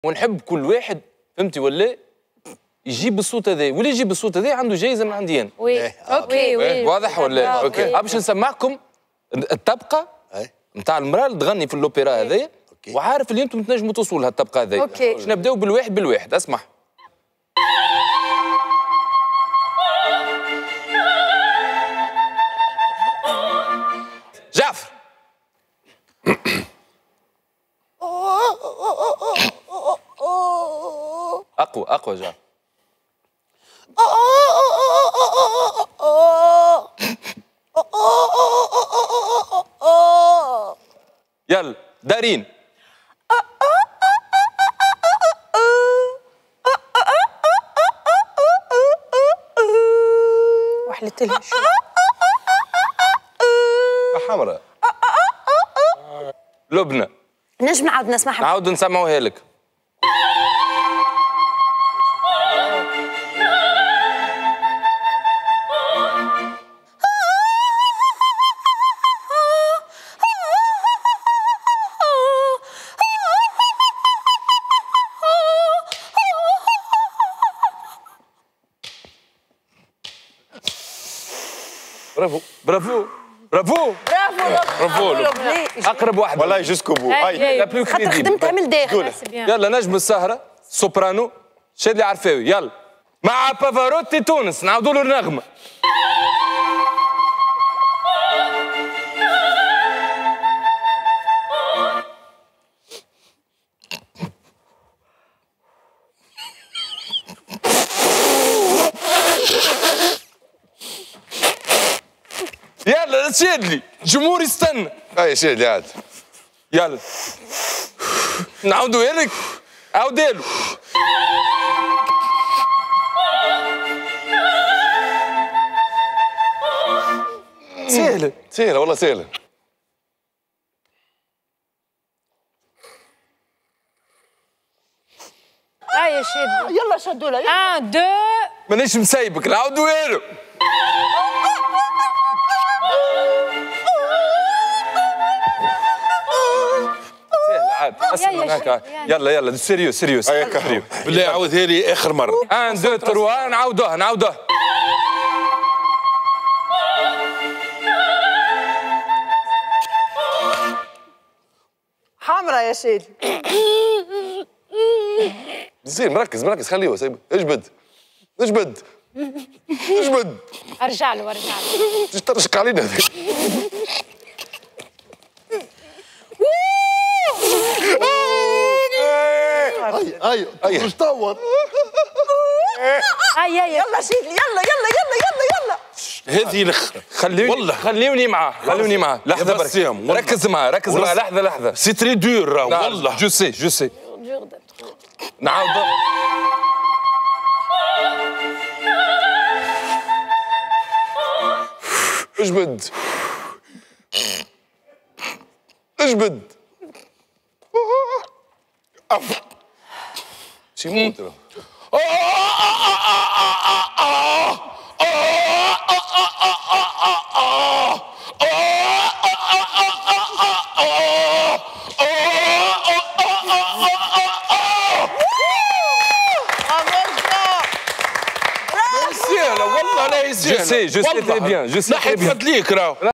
ونحب كل واحد فهمتي ولا يجيب الصوت هذا، واللي يجيب الصوت هذا عنده جايزه من عندي انا. وي اوكي وي واضح ولا؟ اوكي باش نسمعكم الطبقه نتاع المراه اللي تغني في الاوبرا هذايا، وعارف اللي انتم تنجموا توصلوا لها الطبقه هذايا. اوكي باش نبداو بالواحد اسمع. جعفر اقوى جعفر. يلا دارين. وحلت لها شو حمراء. لبنى. نجم نعاود نسمعها. نعاود نسمعوها لك. برافو برافو برافو برافو اقرب واحد والله جوسكو بو. لا بلو خاطر خدمتها من الداخل. يلا نجم السهره سوبرانو شادي عرفاوي. يلا مع بافاروتي تونس نعاودوا له النغمه. يلا شادلي الجمهور يستنى. اي شادلي عاد. يلا نعاودوها لك. عاودها له. سهلة سهلة والله سهلة. يا شادي يلا شدوا لها. 1 2 مانيش مسيبك نعاودوها له. اسمع هكا. يلا سيريو بالله عاودها لي اخر مرة. 1 2 3 نعاودوها. حمراء يا شادي. زين مركز خليه سيب. اجبد ارجع له ترشق علينا. اي مش طور. يلا شادي يلا. هذه الاخرى. خليوني معاه لحظه برك. ركز معاه لحظه. سي تري دور والله. جو سي نعاود. اجبد شي موت. والله لا يسهل. جو سي تري بيان. نحفظ ليك راهو.